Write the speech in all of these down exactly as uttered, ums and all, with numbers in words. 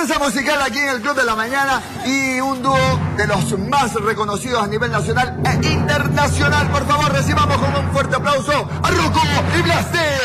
Sorpresa musical aquí en el Club de la Mañana y un dúo de los más reconocidos a nivel nacional e internacional. Por favor, recibamos con un fuerte aplauso a Rocco y Blaster.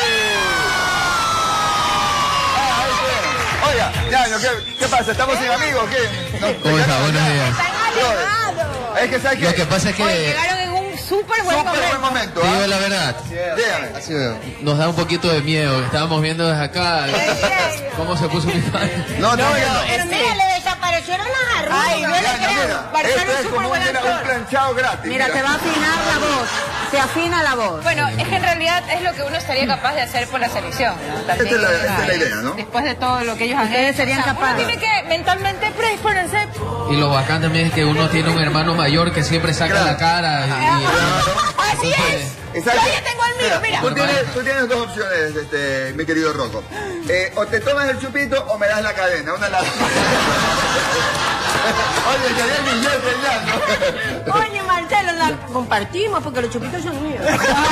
Oiga, Ñaño, ¿qué, ¿qué pasa? ¿Estamos sin amigos? ¿Qué? No, ¿Cómo está? Buenos días. Es que, ¿sabes qué? Lo que pasa es que... Oye, llegaron en un súper buen Súper momento. buen momento. Te ¿Ah? digo la verdad, Dígame. así nos da un poquito de miedo. Estábamos viendo desde acá cómo se puso mi padre. No, no, no. Pero mira, le desaparecieron las arrugas. Ay, no le Mira, creo. mira, Pareció esto un es súper como un, buen mira, un actor. planchado gratis. Mira, te va a afinar la voz. Se afina la voz. Bueno, es que en realidad es lo que uno estaría capaz de hacer por la selección, ¿no? También, Esta es la- esta es la ¿sabes? idea, ¿no? Después de todo lo que ellos han Ustedes hecho. serían O sea, capaces. Uno tiene que mentalmente predisponerse. Y lo bacán también es que uno tiene un hermano mayor que siempre saca Claro. la cara. Y, Así es. ¿Y sabes Yo qué? ya tengo el mío, mira. Tú tienes, tú tienes dos opciones, este, mi querido Rocco. Eh, o te tomas el chupito o me das la cadena. Una de las... Oye, que había billete ya, ¿no? Oye, Marcelo, la compartimos porque los chupitos son míos.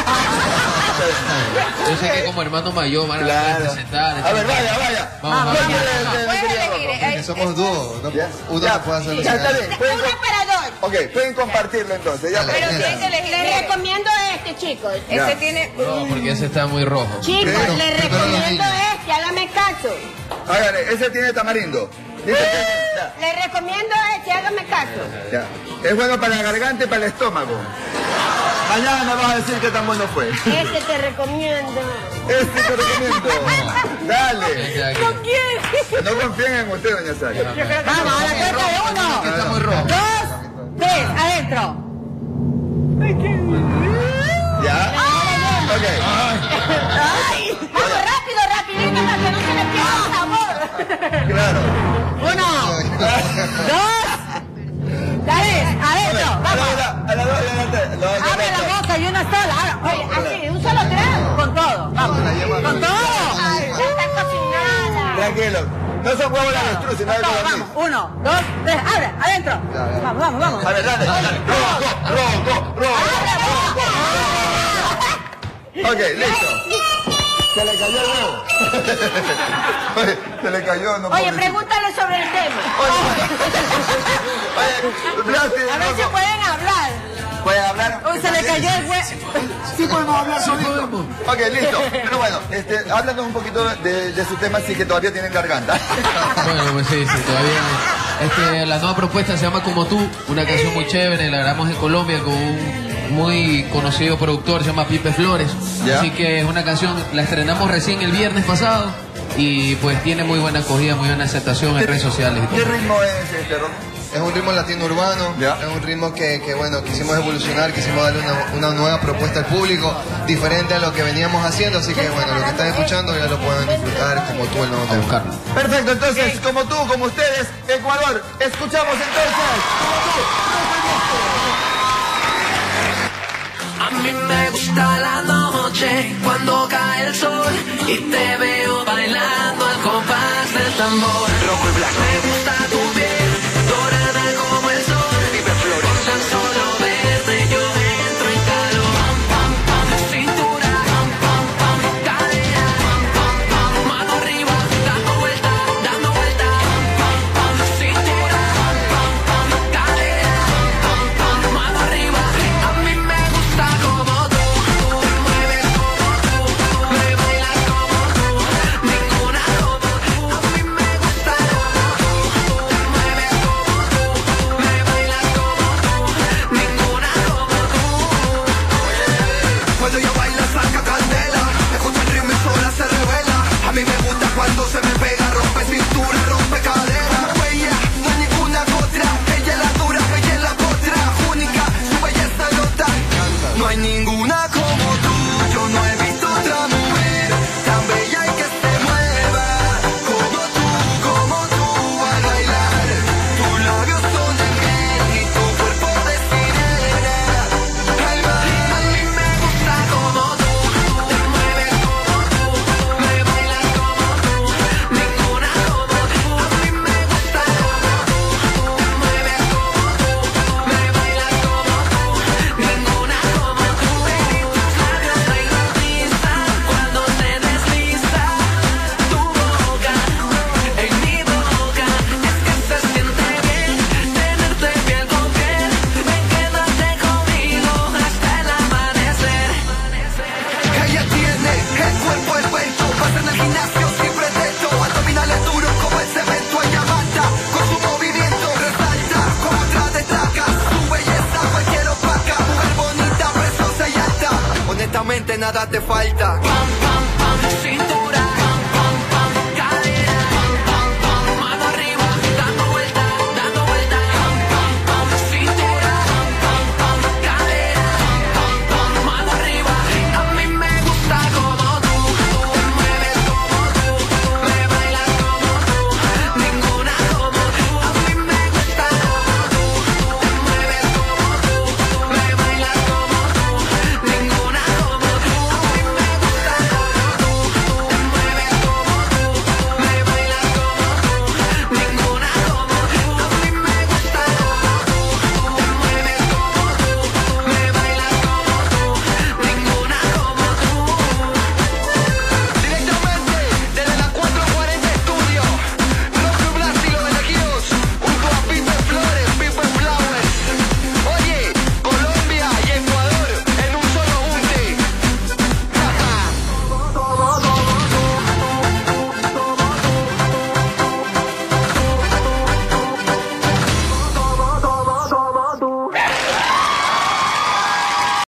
yo sé que como hermano mayor van a Claro. representar. A ver, vaya, vaya. Vamos, vamos. Nombre de- de- de- Puedes mi querido elegir. Rocco. eh, Somos dúo, no- Ya, uno ya, no puede hacer ya está bien. Pueden, Una para dos. ok, pueden compartirlo entonces. Ya, Pero ya. tienen que elegir. Les recomiendo este, chicos. Este Ya. tiene. No, porque ese está muy rojo. Chicos, Pero- les pero los recomiendo niños. este, hágame caso. Hágale, ese tiene tamarindo. Dice que- ya, Les recomiendo este, hágame caso. ya. Es bueno para la garganta y para el estómago. Mañana me vas a decir qué tan bueno fue. Este te recomiendo. Este te recomiendo. Dale. Ese de aquí. ¿Con quién? No confíen en usted, doña Sara. Vamos, a la cuenta de uno. Que está muy rojo. Dos, tres, adentro. ¿Ya? Ok. Ay, vamos rápido, rapidito para que no se le pierda el sabor. Claro. Uno, dos, tres, adentro. A la Vamos. hora, a la hora, a la hora, no, no, Abre no, la no. boca y una sola. Ahora, oye, así, un solo trago. Con todo. Vamos. Con todo. Ay, ya está cocinada. Tranquilo. No son huevos la avestruz, sino Con algo todo, así. vamos. Uno, dos, tres, abre, adentro. Vamos, vamos, vamos. A ver, dale, dale. Rojo, rojo, rojo. Ok, listo. Se le cayó el huevo. Oye, se le cayó, no Oye, pobrecito. pregúntale sobre el tema. Oye, Blasti, A ver si Rocco, pueden hablar. ¿pueden hablar? Uy, se le cayó el huevo. Sí podemos hablar solito. Ok, listo. Pero bueno, este, háblanos un poquito de, de su tema, sí que todavía tienen garganta. Bueno, pues sí, sí, todavía. Este, la nueva propuesta se llama Como Tú, una canción muy chévere, la grabamos en Colombia con un muy conocido productor, se llama Pipe Flores. Ya. Así que es una canción, la estrenamos recién el viernes pasado y pues tiene muy buena acogida, muy buena aceptación en redes sociales. y ¿Qué todo. ritmo es este, Rocco? Es un ritmo latino urbano, Ya. es un ritmo que, que, bueno, quisimos evolucionar, quisimos darle una, una nueva propuesta al público, diferente a lo que veníamos haciendo, así que bueno, lo que están escuchando ya lo pueden disfrutar como tú el nuevo A tema. buscarlo. Perfecto, entonces, como tú, como ustedes, Ecuador, escuchamos entonces. A mí me gusta la noche cuando cae el sol y te veo bailando al compás del tambor. Rocco y Black. Me gusta tu piel, dorada como el sol. Con tan solo verte yo entro en calor. Pam, pam, pam, cintura, pam, pam, pam, cadera, pam, pam, pam, mano arriba, dando vuelta, dando vuelta, pam, pam, pam, cintura, pam, pam, pam, cadera, pam, pam, pam, mano arriba. A mí me gusta como tú, tú mueves como tú, me bailas como tú, ninguna como tú. A mí me gusta como tú. que nada te falta. Pam, pam.